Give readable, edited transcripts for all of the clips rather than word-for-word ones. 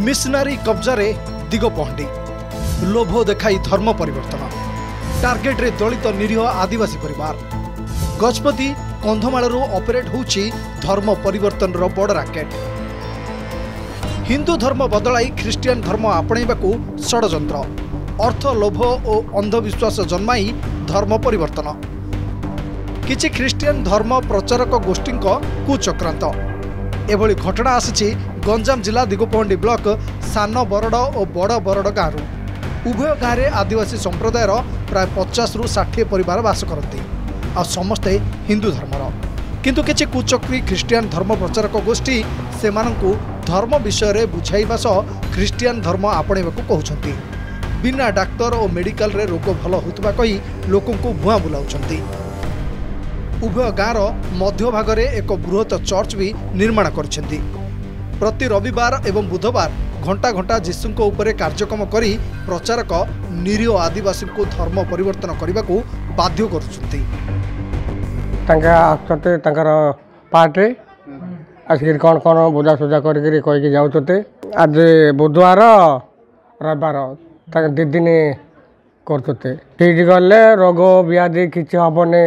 मिशनारी कब्जारे दिगपहंडी लोभ देखाई धर्म परिवर्तन टार्गेट रे दलित निरीह आदिवासी परिवार गजपति कंधमालू ऑपरेट होउची धर्म परिवर्तन रो बड़ राकेट हिंदू धर्म बदलाई ख्रिस्टियन धर्म आपणैबाकू षडयंत्र अर्थ लोभ और अंधविश्वास जन्माई धर्म परिवर्तन किछि ख्रिस्टियन धर्म प्रचारक गोष्ठी कुचक्रांत एभली घटना आसी गंजाम जिला दिगपहंडी ब्लॉक सान बरड और बड़ बरड गाँव उभय गाँव में आदिवासी संप्रदायर प्राय 50 रु 60 परिवार बास करती आ समस्ते हिंदू धर्मर किंतु किछि कुचक्री ख्रिस्टियन धर्म प्रचारक गोष्ठी सेमानंकु धर्म विषय रे बुझाइबा सह ख्रिस्टियन धर्म आपणैबाकू कहउछंती बिना डाक्तर और मेडिकल रे रोग भल होतबा कही लोकंकु भुआ बुलाउछंती उभय गाँव मध्य भागरे एक बृहत चर्च भी निर्माण करछंती प्रति रविवार एवं बुधवार घंटा घंटा जीशुंको उपरे कार्यक्रम करी प्रचारक निरीह आदिवासी को धर्म परिवर्तन करने को बाध्य करुछंती पार्टे आसिक कौन कौन बुझा सुझा करके जाते आज बुधवार रविवार 2 दिन करते गले रोग व्याधि किसी हेनी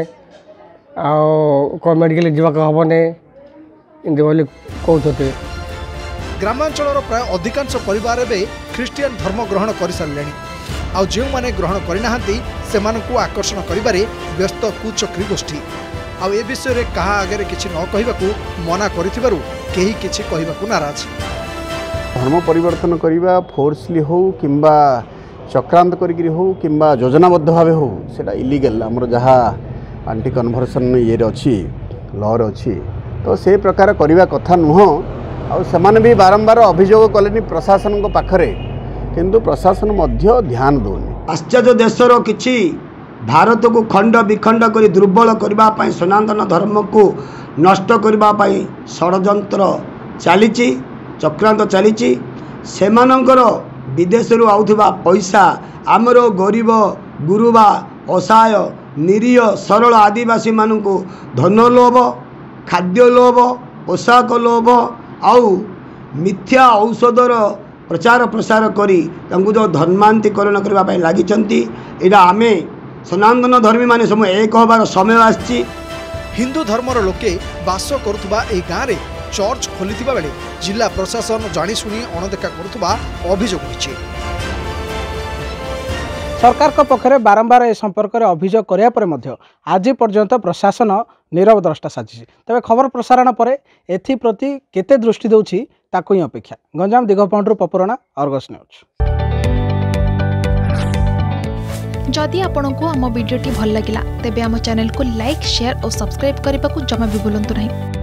मेडिकल जावाक हेनी इमती कहते ग्रामांचल प्राय अधिकांश परिवार एवं ख्रिस्टियन धर्म ग्रहण कर सारे आउ जो माने ग्रहण करना से आकर्षण करिबारे व्यस्त कुचक्री गोष्ठी आउ ए विषय रे कहा आगे किछि न कहबाकू मना करिथिबारु केही किछि कहबाकू नाराज धर्म परिवर्तन करवा फोर्सली हो किंबा चक्रांत करी हो किंबा योजनाबद्ध भाव हो सेटा इलीगल हमर जहा एंटी कन्वर्सन ये अच्छी लॉ अच्छी तो से प्रकार करवा कथा नुह आउ सेमाने भी बारंबार अभियोग कले प्रशासन पाखरे किंतु प्रशासन मध्य ध्यान दौनी पाश्चात्य देशर किछि भारत को खंड विखंड कर दुर्बल करने सनातन धर्म को नष्ट करने षड्यंत्र चली चक्रांत चली सेमानंकर विदेश आउथबा पैसा आमर गरीब गुरुबा असहाय निरीह सरल आदिवासी मानू धन लोभ खाद्य लोभ पोशाक लोभ आउ मिथ्या औषधर प्रचार प्रसार करी जो धर्मांतरीकरण करने लगी आम सनातन धर्मी माने सब एक होबार समय आछि। हिंदू धर्मर लोके बास करुवा ए गाँव में चर्च खोली बेले जिला प्रशासन जाशुणी अणदेखा करुवा अभियोग होइछि। सरकार को पक्षरे बारंबार ए संपर्क में अभियोग करिया परे मध्य आज पर्यंत प्रशासन नीरव द्रष्टा साजिछि। तबे खबर प्रसारण पर एप्रति केते दृष्टि दउछि ताकु ही अपेक्षा। गंजाम दिगपहंडीरू पपुराणा अर्गस न्यूज। जदि आपंक आम भिडी भल लगा तेब आम चैनल को लाइक शेयर और सब्सक्राइब करने को जमा भी भूलु नहीं।